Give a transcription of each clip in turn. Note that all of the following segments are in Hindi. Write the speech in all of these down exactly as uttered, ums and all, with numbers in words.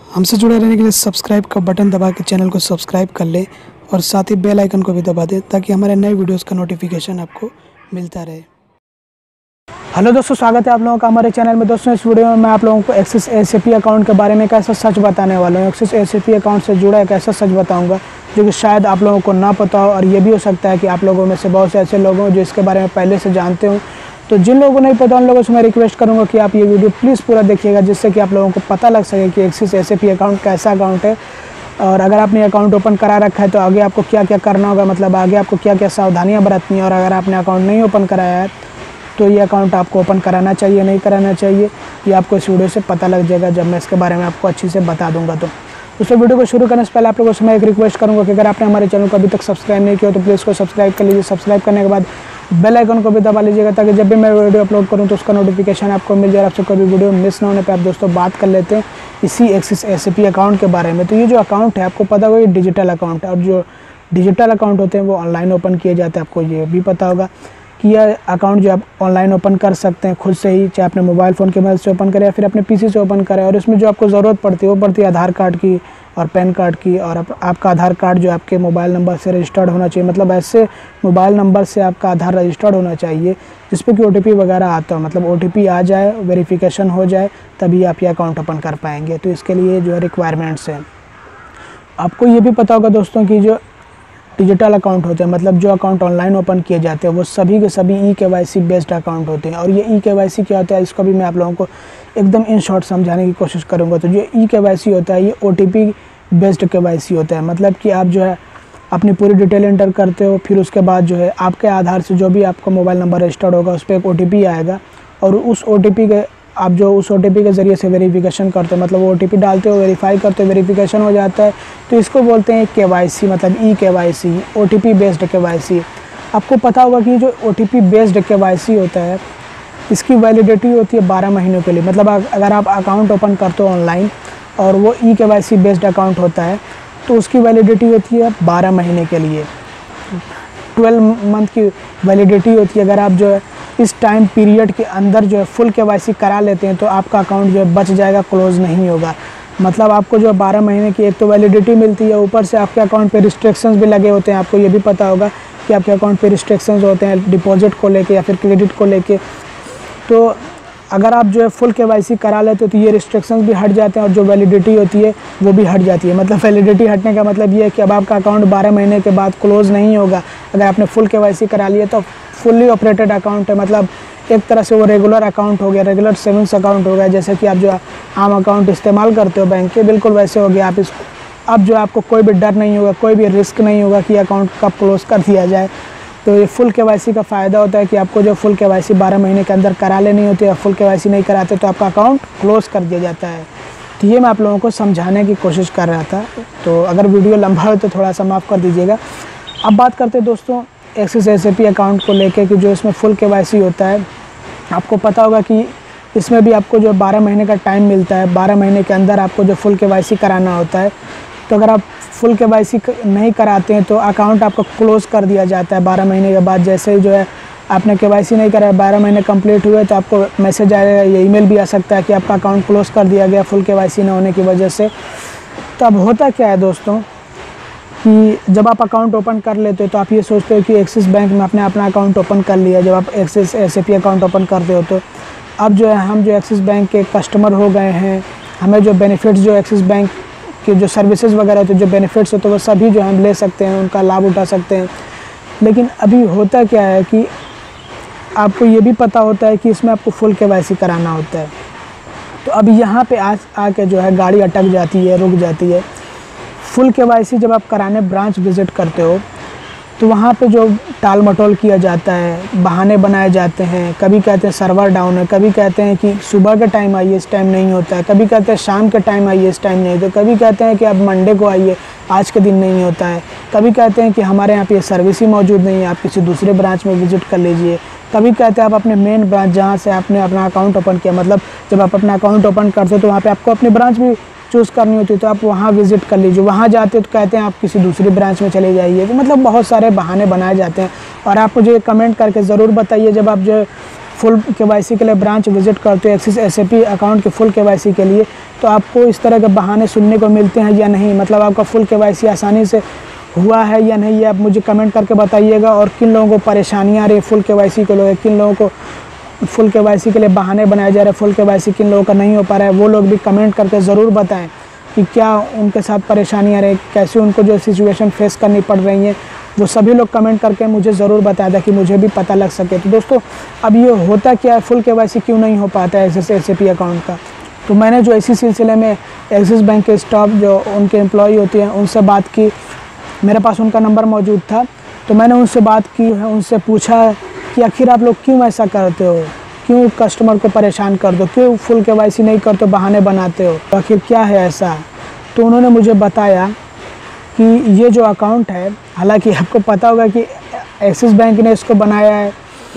हमसे जुड़े रहने के लिए सब्सक्राइब का बटन दबा के चैनल को सब्सक्राइब कर ले और साथ ही बेल आइकन को भी दबा दे ताकि हमारे नए वीडियोस का नोटिफिकेशन आपको मिलता रहे। हेलो दोस्तों, स्वागत है आप लोगों का हमारे चैनल में। दोस्तों, इस वीडियो में मैं आप लोगों को एक्सिस एसएपी अकाउंट के बारे में एक ऐसा सच बताने वाला हूँ। एक्सिस एसएपी अकाउंट से जुड़ा एक ऐसा सच बताऊँगा जो कि शायद आप लोगों को ना पता हो, और ये भी हो सकता है कि आप लोगों में से बहुत से ऐसे लोग हों जो इसके बारे में पहले से जानते हो। तो जिन लोगों को नहीं पता उन लोगों से मैं रिक्वेस्ट करूंगा कि आप ये वीडियो प्लीज़ पूरा देखिएगा, जिससे कि आप लोगों को पता लग सके कि एक्सिस एसएपी अकाउंट कैसा अकाउंट है, और अगर आपने अकाउंट ओपन करा रखा है तो आगे आपको क्या क्या करना होगा, मतलब आगे आपको क्या क्या सावधानियां बरतनी है। और अगर आपने अकाउंट नहीं ओपन कराया है तो ये अकाउंट आपको ओपन कराना चाहिए नहीं कराना चाहिए, ये आपको इस वीडियो से पता लग जाएगा जब मैं इसके बारे में आपको अच्छी से बता दूंगा। तो दोस्तों, वीडियो को शुरू करने से पहले आप लोगों से मैं एक रिक्वेस्ट करूंगा कि अगर आपने हमारे चैनल को अभी तक सब्सक्राइब नहीं किया तो प्लीज़ को सब्सक्राइब कर लीजिए। सब्सक्राइब करने के बाद बेल आइकन को भी दबा लीजिएगा ताकि जब भी मैं वीडियो अपलोड करूं तो उसका नोटिफिकेशन आपको मिल जाए। आपसे कोई भी वीडियो मिस ना होने पे आप दोस्तों बात कर लेते हैं इसी एक्सिस एसएपी अकाउंट के बारे में। तो ये जो अकाउंट है आपको पता होगा ये डिजिटल अकाउंट है, और जो डिजिटल अकाउंट होते हैं वो ऑनलाइन ओपन किए जाते हैं। आपको ये भी पता होगा कि यह अकाउंट जो आप ऑनलाइन ओपन कर सकते हैं खुद से ही, चाहे अपने मोबाइल फ़ोन की मदद से ओपन करें या फिर अपने पीसी से ओपन करें। और इसमें जो आपको ज़रूरत पड़ती है वो पड़ती है आधार कार्ड की और पैन कार्ड की, और आप, आपका आधार कार्ड जो आपके मोबाइल नंबर से रजिस्टर्ड होना चाहिए, मतलब ऐसे मोबाइल नंबर से आपका आधार रजिस्टर्ड होना चाहिए जिस पे कि ओटीपी वगैरह आता हो, मतलब ओटीपी आ जाए, वेरिफिकेशन हो जाए, तभी आप ये अकाउंट ओपन कर पाएंगे। तो इसके लिए जो है रिक्वायरमेंट्स हैं। आपको ये भी पता होगा दोस्तों कि जो डिजिटल अकाउंट होते हैं, मतलब जो अकाउंट ऑनलाइन ओपन किए जाते हैं, वो सभी के सभी ई केवाईसी बेस्ड अकाउंट होते हैं। और ये ई केवाईसी क्या होता है इसको भी मैं आप लोगों को एकदम इन शॉर्ट समझाने की कोशिश करूँगा। तो जो ई केवाईसी होता है ये ओटीपी बेस्ड केवाईसी होता है, मतलब कि आप जो है अपनी पूरी डिटेल एंटर करते हो, फिर उसके बाद जो है आपके आधार से जो भी आपका मोबाइल नंबर रजिस्टर्ड होगा उस पर एक ओटीपी आएगा, और उस ओटीपी के आप जो उस ओटीपी के ज़रिए से वेरिफिकेशन करते हो, मतलब ओटीपी डालते हो, वेरीफाई करते हो, वेरिफिकेशन हो जाता है। तो इसको बोलते हैं केवाईसी, मतलब e KYC, OTP based KYC. आपको पता होगा कि जो ओटीपी बेस्ड केवाईसी होता है इसकी वैलिडिटी होती है बारह महीनों के लिए। मतलब अगर आप अकाउंट ओपन करते हो ऑनलाइन और वो ई केवाईसी बेस्ड अकाउंट होता है तो उसकी वैलिडिटी होती है बारह महीने के लिए, ट्वेल्व मंथ की वैलिडिटी होती है। अगर आप जो है इस टाइम पीरियड के अंदर जो है फुल केवाईसी करा लेते हैं तो आपका अकाउंट जो है बच जाएगा, क्लोज़ नहीं होगा। मतलब आपको जो बारह महीने की एक तो वैलिडिटी मिलती है, ऊपर से आपके अकाउंट पे रिस्ट्रिक्शंस भी लगे होते हैं। आपको ये भी पता होगा कि आपके अकाउंट पे रिस्ट्रिक्शंस होते हैं डिपॉजिट को लेके या फिर क्रेडिट को लेके। तो अगर आप जो है फुल केवाईसी करा लेते हो तो ये रिस्ट्रिक्शंस भी हट जाते हैं और जो वैलिडिटी होती है वो भी हट जाती है। मतलब वैलिडिटी हटने का मतलब ये है कि अब आपका अकाउंट बारह महीने के बाद क्लोज़ नहीं होगा। अगर आपने फुल केवाईसी करा लिया तो फुल्ली ऑपरेटेड अकाउंट है, मतलब एक तरह से वो रेगुलर अकाउंट हो गया, रेगुलर सेविंग्स अकाउंट हो गया। जैसे कि आप जो आम अकाउंट इस्तेमाल करते हो बैंक के, बिल्कुल वैसे हो गया। आप इस अब जो आपको कोई भी डर नहीं होगा, कोई भी रिस्क नहीं होगा कि अकाउंट कब क्लोज़ कर दिया जाए। तो ये फुल केवाईसी का फ़ायदा होता है कि आपको जो फुल केवाईसी बारह महीने के अंदर करा लेनी होती है, फुल केवाईसी नहीं कराते तो आपका अकाउंट क्लोज़ कर दिया जाता है। तो ये मैं आप लोगों को समझाने की कोशिश कर रहा था। तो अगर वीडियो लंबा हो तो थोड़ा सा माफ़ कर दीजिएगा। अब बात करते हैं दोस्तों एक्सिस एसएपी अकाउंट को लेके कि जो इसमें फुल केवाईसी होता है, आपको पता होगा कि इसमें भी आपको जो बारह महीने का टाइम मिलता है। बारह महीने के अंदर आपको जो फुल केवाईसी कराना होता है। तो अगर आप फुल केवाईसी नहीं कराते हैं तो अकाउंट आपका क्लोज़ कर दिया जाता है बारह महीने के बाद। जैसे ही जो है आपने केवाईसी नहीं कराया, बारह महीने कंप्लीट हुए तो आपको मैसेज आएगा, ये ईमेल भी आ सकता है कि आपका अकाउंट क्लोज़ कर दिया गया फुल केवाईसी ना होने की वजह से। तो अब होता क्या है दोस्तों कि जब आप अकाउंट ओपन कर लेते हो तो आप ये सोचते हो कि एक्सिस बैंक में आपने अपना अकाउंट ओपन कर लिया। जब आप एक्सिस एसएपी अकाउंट ओपन करते हो तो अब जो है हम जो एक्सिस बैंक के कस्टमर हो गए हैं, हमें जो बेनिफिट्स जो एक्सिस बैंक कि जो सर्विसेज वगैरह होते हैं, जो बेनिफिट्स होते हैं वो सभी जो हम ले सकते हैं, उनका लाभ उठा सकते हैं। लेकिन अभी होता क्या है कि आपको ये भी पता होता है कि इसमें आपको फुल केवाईसी कराना होता है। तो अभी यहाँ पे आ आके जो है गाड़ी अटक जाती है, रुक जाती है। फुल केवाईसी जब आप कराने ब्रांच विज़िट करते हो तो वहाँ पे जो टाल मटोल किया जाता है, बहाने बनाए जाते हैं। कभी कहते हैं सर्वर डाउन है, कभी कहते हैं कि सुबह के टाइम आइए इस टाइम नहीं होता है, कभी कहते हैं शाम के टाइम आइए इस टाइम नहीं होता है, कभी कहते हैं कि आप मंडे को आइए आज के दिन नहीं होता है, कभी कहते हैं कि हमारे यहाँ पे ये सर्विस ही मौजूद नहीं है, आप किसी दूसरे ब्रांच में विज़िट कर लीजिए। कभी कहते हैं आप अपने मेन ब्रांच जहाँ से आपने अपना अकाउंट ओपन किया, मतलब जब आप अपना अकाउंट ओपन करते हो तो वहाँ पर आपको अपनी ब्रांच भी चूज़ करनी होती है, तो आप वहाँ विज़िट कर लीजिए। वहाँ जाते तो कहते हैं आप किसी दूसरी ब्रांच में चले जाइए। तो मतलब बहुत सारे बहाने बनाए जाते हैं। और आप मुझे कमेंट करके ज़रूर बताइए जब आप जो फुल केवाईसी के लिए ब्रांच विजिट करते हो एक्सिस एसएपी अकाउंट के फुल केवाईसी के लिए, तो आपको इस तरह के बहाने सुनने को मिलते हैं या नहीं, मतलब आपका फुल केवाईसी आसानी से हुआ है या नहीं, ये आप मुझे कमेंट करके बताइएगा। और किन लोगों को परेशानियाँ आ रही है फुल केवाईसी के लोग, किन लोगों को फुल केवाईसी के लिए बहाने बनाए जा रहे हैं, फुल केवाईसी किन लोगों का नहीं हो पा रहा है, वो लोग भी कमेंट करके ज़रूर बताएं कि क्या उनके साथ परेशानी आ रही है, कैसे उनको जो सिचुएशन फेस करनी पड़ रही है, वो सभी लोग कमेंट करके मुझे ज़रूर बताया था कि मुझे भी पता लग सके। तो दोस्तों अब ये होता क्या है, फुल केवाईसी क्यों नहीं हो पाता है एक्सिस एसएपी अकाउंट का। तो मैंने जो इसी सिलसिले में एक्सिस बैंक के स्टाफ जो उनके एम्प्लॉय होती हैं उनसे बात की, मेरे पास उनका नंबर मौजूद था, तो मैंने उनसे बात की है, उनसे पूछा कि आखिर आप लोग क्यों ऐसा करते हो, क्यों कस्टमर को परेशान कर दो, क्यों फुल केवाईसी नहीं करते, बहाने बनाते हो, तो आखिर क्या है ऐसा। तो उन्होंने मुझे बताया कि ये जो अकाउंट है, हालांकि आपको पता होगा कि एक्सिस बैंक ने इसको बनाया है,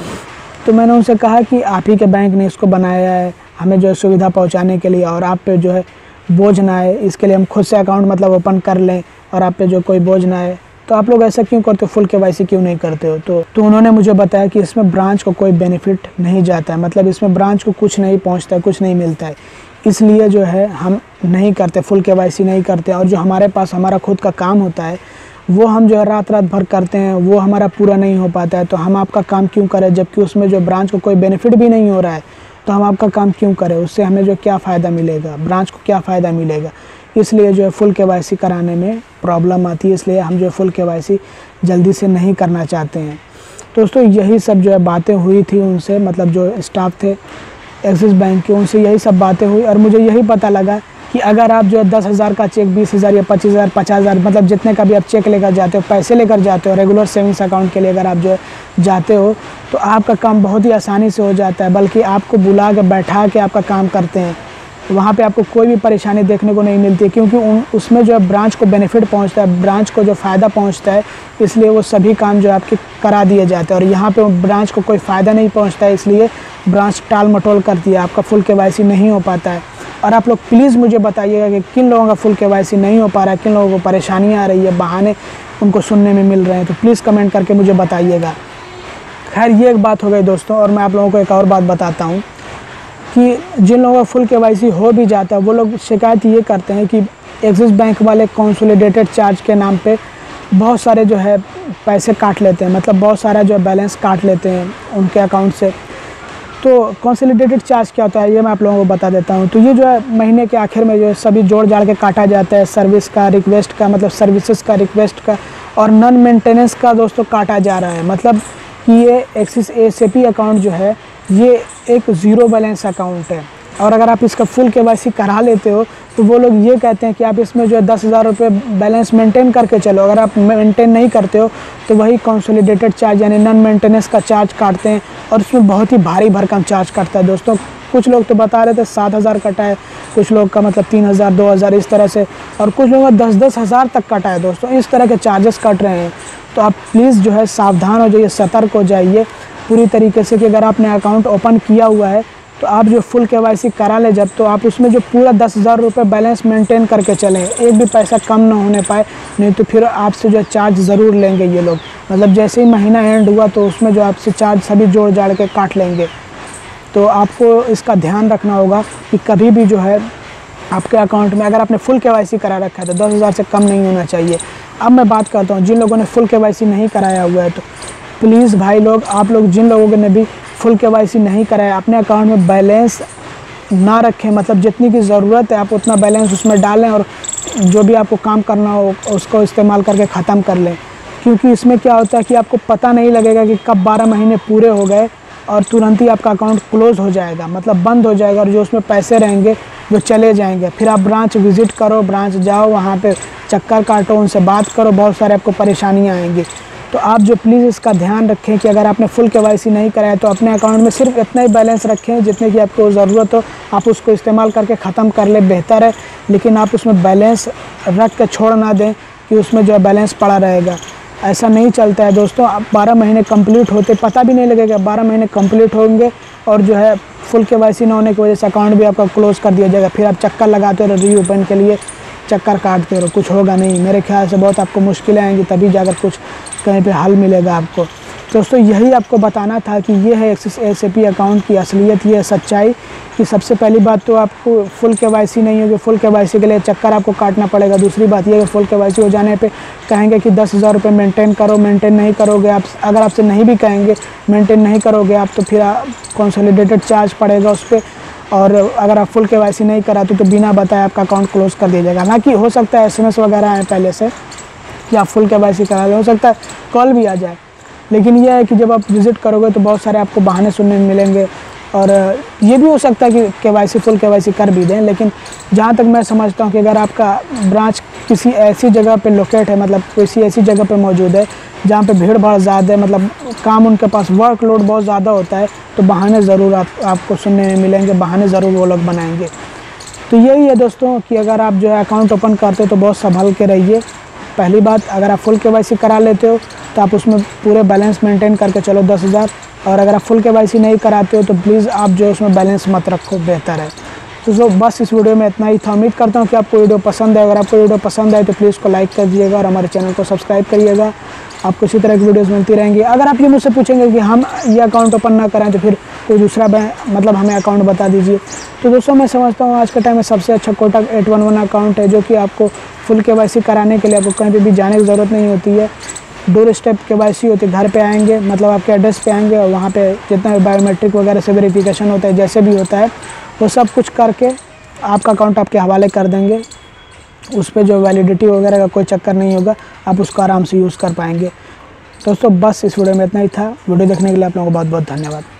तो मैंने उनसे कहा कि आप ही के बैंक ने इसको बनाया है हमें जो है सुविधा पहुंचाने के लिए, और आप पे जो है बोझ ना आए, इसके लिए हम खुद से अकाउंट मतलब ओपन कर लें और आप पे जो कोई बोझ ना आए, तो आप लोग ऐसा क्यों करते हो, फुल केवाईसी क्यों नहीं करते हो। तो तो उन्होंने मुझे बताया कि इसमें ब्रांच को कोई बेनिफिट नहीं जाता है, मतलब इसमें ब्रांच को कुछ नहीं पहुंचता है, कुछ नहीं मिलता है, इसलिए जो है हम नहीं करते, फुल केवाईसी नहीं करते। और जो हमारे पास हमारा खुद का काम होता है वो हम जो है रात रात भर करते हैं, वो हमारा पूरा नहीं हो पाता है, तो हम आपका काम क्यों करें, जबकि उसमें जो ब्रांच को कोई बेनिफिट भी नहीं हो रहा है, तो हम आपका काम क्यों करें, उससे हमें जो क्या फ़ायदा मिलेगा, ब्रांच को क्या फ़ायदा मिलेगा। इसलिए जो है फुल केवाईसी कराने में प्रॉब्लम आती है, इसलिए हम जो है फुल केवाईसी जल्दी से नहीं करना चाहते हैं। दोस्तों यही सब जो है बातें हुई थी उनसे, मतलब जो स्टाफ थे एक्सिस बैंक के, उनसे यही सब बातें हुई, और मुझे यही पता लगा कि अगर आप जो है दस हज़ार का चेक, बीस हज़ार या पच्चीस हज़ार पचास हज़ार मतलब जितने का भी आप चेक लेकर जाते हो, पैसे लेकर जाते हो रेगुलर सेविंग्स अकाउंट के लिए, अगर आप जो है जाते हो तो आपका काम बहुत ही आसानी से हो जाता है, बल्कि आपको बुला के बैठा के आपका काम करते हैं, वहाँ पे आपको कोई भी परेशानी देखने को नहीं मिलती है, क्योंकि उन उसमें जो है ब्रांच को बेनिफिट पहुँचता है, ब्रांच को जो फ़ायदा पहुँचता है, इसलिए वो सभी काम जो आपके करा दिए जाते हैं। और यहाँ पे ब्रांच को कोई फ़ायदा नहीं पहुँचता है, इसलिए ब्रांच टाल मटोल करती है, आपका फुल केवाईसी नहीं हो पाता है। और आप लोग प्लीज़ मुझे बताइएगा कि किन लोगों का फुल केवाईसी नहीं हो पा रहा है, किन लोगों को परेशानियाँ आ रही है, बहाने उनको सुनने में मिल रहे हैं, तो प्लीज़ कमेंट करके मुझे बताइएगा। खैर ये एक बात हो गई दोस्तों, और मैं आप लोगों को एक और बात बताता हूँ कि जिन लोगों का फुल केवाईसी हो भी जाता है, वो लोग शिकायत ये करते हैं कि एक्सिस बैंक वाले कंसोलिडेटेड चार्ज के नाम पे बहुत सारे जो है पैसे काट लेते हैं, मतलब बहुत सारा जो है बैलेंस काट लेते हैं उनके अकाउंट से। तो कंसोलिडेटेड चार्ज क्या होता है ये मैं आप लोगों को बता देता हूँ। तो ये जो है महीने के आखिर में जो है सभी जोड़ जाड़ के काटा जाता है, सर्विस का, रिक्वेस्ट का, मतलब सर्विसेज का, रिक्वेस्ट का, और नॉन मेंटेनेंस का दोस्तों काटा जा रहा है। मतलब कि ये एक्सिस एसएपी अकाउंट जो है ये एक ज़ीरो बैलेंस अकाउंट है, और अगर आप इसका फुल केवाईसी करा लेते हो तो वो लोग ये कहते हैं कि आप इसमें जो है दस हज़ार रुपये बैलेंस मेंटेन करके चलो। अगर आप मेंटेन नहीं करते हो तो वही कंसोलिडेटेड चार्ज यानी नॉन मेंटेनेंस का चार्ज काटते हैं, और उसमें बहुत ही भारी भरकम चार्ज काटता है दोस्तों। कुछ लोग तो बता रहे थे सात हज़ार कटा है, कुछ लोग का मतलब तीन हज़ार दो हज़ार इस तरह से, और कुछ लोगों का दस दस हज़ार तक कटा है दोस्तों। इस तरह के चार्जेस कट रहे हैं, तो आप प्लीज़ जो है सावधान हो जाइए, सतर्क हो जाइए पूरी तरीके से कि अगर आपने अकाउंट ओपन किया हुआ है तो आप जो फुल केवाईसी करा लें जब, तो आप उसमें जो पूरा दस हज़ार रुपये बैलेंस मेंटेन करके चलें, एक भी पैसा कम ना होने पाए, नहीं तो फिर आपसे जो चार्ज ज़रूर लेंगे ये लोग। मतलब जैसे ही महीना एंड हुआ तो उसमें जो आपसे चार्ज सभी जोड़ जाड़ के काट लेंगे। तो आपको इसका ध्यान रखना होगा कि कभी भी जो है आपके अकाउंट में अगर आपने फुल केवाईसी करा रखा है तो दस हज़ार से कम नहीं होना चाहिए। अब मैं बात करता हूँ जिन लोगों ने फुल केवाईसी नहीं कराया हुआ है, तो प्लीज़ भाई लोग, आप लोग जिन लोगों ने भी फुल केवाईसी नहीं कराया, अपने अकाउंट में बैलेंस ना रखें, मतलब जितनी की ज़रूरत है आप उतना बैलेंस उसमें डालें, और जो भी आपको काम करना हो उसको इस्तेमाल करके ख़त्म कर लें। क्योंकि इसमें क्या होता है कि आपको पता नहीं लगेगा कि कब बारह महीने पूरे हो गए और तुरंत ही आपका अकाउंट क्लोज़ हो जाएगा, मतलब बंद हो जाएगा, और जो उसमें पैसे रहेंगे वो चले जाएंगे। फिर आप ब्रांच विज़िट करो, ब्रांच जाओ, वहाँ पे चक्कर काटो, उनसे बात करो, बहुत सारे आपको परेशानियाँ आएंगी। तो आप जो प्लीज़ इसका ध्यान रखें कि अगर आपने फुल केवाईसी नहीं कराया तो अपने अकाउंट में सिर्फ इतना ही बैलेंस रखें जितने की आपको ज़रूरत हो, आप उसको इस्तेमाल करके ख़त्म कर ले, बेहतर है। लेकिन आप उसमें बैलेंस रख के छोड़ ना दें कि उसमें जो है बैलेंस पड़ा रहेगा, ऐसा नहीं चलता है दोस्तों। आप बारह महीने कंप्लीट होते पता भी नहीं लगेगा, बारह महीने कंप्लीट होंगे और जो है फुल केवाईसी ना होने की वजह से अकाउंट भी आपका क्लोज़ कर दिया जाएगा। फिर आप चक्कर लगाते रहो रीओपन के लिए, चक्कर काटते रहो, कुछ होगा नहीं। मेरे ख्याल से बहुत आपको मुश्किलें आएंगी, तभी जाकर कुछ कहीं पे हल मिलेगा आपको। दोस्तों यही आपको बताना था कि ये है एक्सिस एसएपी अकाउंट की असलियत, ये है सच्चाई कि सबसे पहली बात तो आपको फुल केवाईसी नहीं होगी, फुल केवाईसी के लिए चक्कर आपको काटना पड़ेगा। दूसरी बात ये है कि फुल केवाईसी हो जाने पे कहेंगे कि दस हज़ार रुपये मेंटेन करो, मेंटेन नहीं करोगे आप, अगर आपसे नहीं भी कहेंगे मेंटेन नहीं करोगे आप तो फिर कंसोलिडेटेड चार्ज पड़ेगा उस पर, और अगर आप फुल केवाईसी नहीं कराते तो बिना बताए आपका अकाउंट क्लोज़ कर दिया जाएगा। हालांकि हो सकता है एसएमएस वगैरह आए पहले से कि आप फुल केवाईसी करा लें, हो सकता है कॉल भी आ जाए, लेकिन यह है कि जब आप विज़िट करोगे तो बहुत सारे आपको बहाने सुनने में मिलेंगे। और ये भी हो सकता है कि केवाईसी फुल केवाईसी कर भी दें, लेकिन जहाँ तक मैं समझता हूँ कि अगर आपका ब्रांच किसी ऐसी जगह पे लोकेट है, मतलब किसी ऐसी जगह पे मौजूद है जहाँ पे भीड़ भाड़ ज़्यादा है, मतलब काम उनके पास वर्कलोड बहुत ज़्यादा होता है, तो बहाने ज़रूर आप, आपको सुनने में मिलेंगे, बहाने ज़रूर वो लोग बनाएंगे। तो यही है दोस्तों कि अगर आप जो है अकाउंट ओपन करते हो तो बहुत संभल के रहिए। पहली बात, अगर आप फुल केवाईसी करा लेते हो तो आप उसमें पूरे बैलेंस मेंटेन करके चलो दस हज़ार, और अगर आप फुल केवाईसी नहीं कराते हो तो प्लीज़ आप जो उसमें बैलेंस मत रखो, बेहतर है। तो सो बस इस वीडियो में इतना ही था। उम्मीद करता हूँ कि आपको वीडियो पसंद है। अगर आपको वीडियो पसंद आए तो प्लीज़ उसको लाइक कर दीजिएगा और हमारे चैनल को सब्सक्राइब करिएगा। आपको इसी तरह की वीडियोस मिलती रहेंगी। अगर आप ये मुझसे पूछेंगे कि हम ये अकाउंट ओपन ना करें तो फिर कोई दूसरा बैंक, मतलब हमें अकाउंट बता दीजिए, तो दोस्तों मैं समझता हूँ आज के टाइम में सबसे अच्छा Kotak eight one one account है, जो कि आपको फुल केवाईसी कराने के लिए आपको कहीं पर भी जाने की ज़रूरत नहीं होती है। डोर स्टेप केवाईसी होती है, घर पे आएंगे, मतलब आपके एड्रेस पे आएंगे और वहाँ पे जितना भी बायोमेट्रिक वगैरह से वेरिफिकेशन होता है, जैसे भी होता है वो सब कुछ करके आपका अकाउंट आपके हवाले कर देंगे। उस पर जो वैलिडिटी वगैरह का कोई चक्कर नहीं होगा, आप उसको आराम से यूज़ कर पाएंगे। दोस्तों बस इस वीडियो में इतना ही था। वीडियो देखने के लिए आप लोगों को बहुत बहुत धन्यवाद।